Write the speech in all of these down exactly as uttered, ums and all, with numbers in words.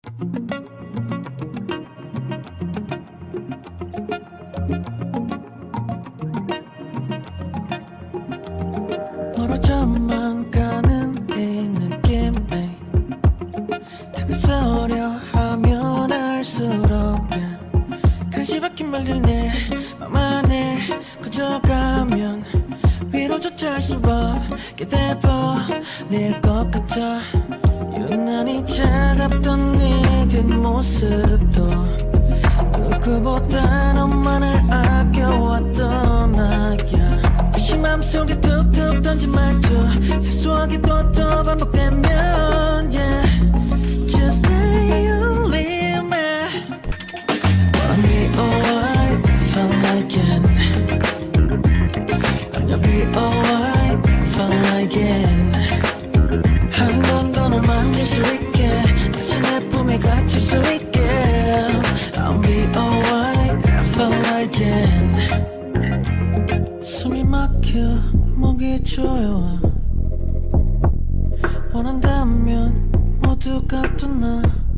멀어져만 가는 이 느낌에 다가서려 하면 할수록 가시 박힌 말들 내 맘 안에 그저가면 위로조차 할 수 없게 돼버릴 것 같아. 유난히 차갑던 네 뒷모습도 누구보다 너만을 아껴왔던 나야. 다시 맘속에 툭툭 던진 말투 사소하게 또 또 반복되면 yeah. Just say you leave me. Wanna be alright, felt like it. Wanna be alright, felt like it. 한 번 더 널 만질 수 있게 다시 내 품에 갇힐 수 있게. I'll be alright, felt like it. 숨이 막혀 목이 조여 원한다면 모두가 떠나.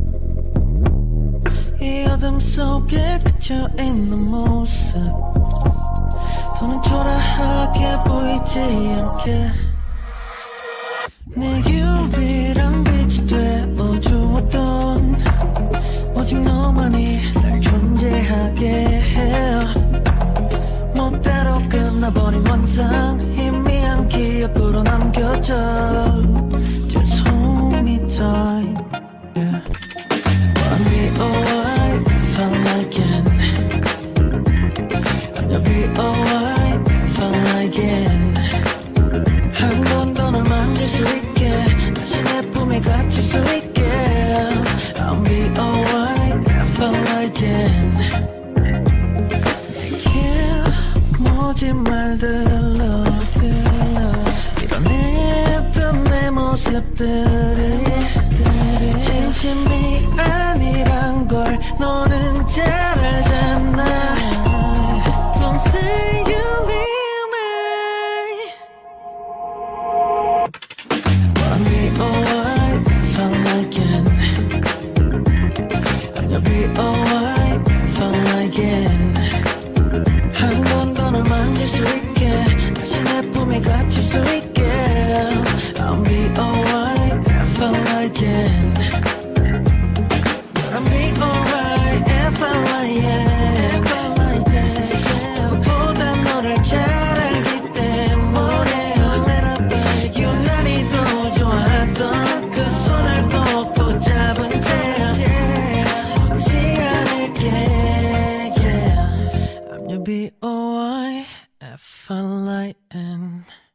이 어둠 속에 갇혀있는 모습 더는 초라하게 보이지 않게. 내 유일한 빛이 되어주었던 오직 너만이 날 존재하게 해. 멋대로 끝나버린 환상 희미한 기억으로 남겨져. Just hold me tight, yeah. Wanna be alright, felt like it. Wanna be alright, felt like it. 한 번 더 널 만질 수 있게 다시 내 품에 갇힐 수 있게. I'll be alright, felt like it. 모진 말들로 들러 밀어냈던 내 모습들이 진심이 아니란 걸 너는 잘 알잖아. Don't say you leave me. Wanna be alright, felt like it. Wanna be alright, felt like it. 한 번 더 널 만질 수 있게 다시 내 품에 갇힐 수 있게. I'll be alright, felt like it. I'll be alright, felt like it. 누구보다 너를 잘 알기 때문에 유난히 더 좋아했던 그 손을 꼭 붙잡은 채 놓지 않을게. Yeah. I'm your be alright, felt like it.